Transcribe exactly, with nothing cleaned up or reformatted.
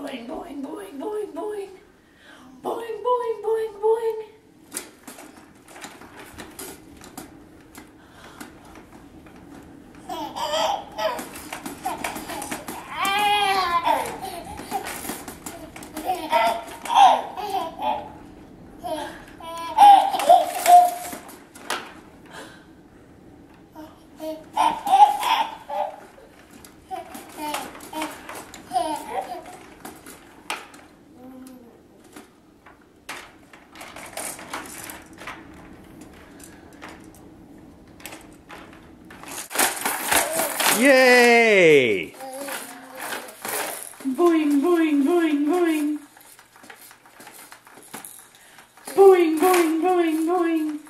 Boing, boing, boing, boing, boing. Boing, boing, boing, boing. Yay! Boing, boing, boing, boing. Boing, boing, boing, boing.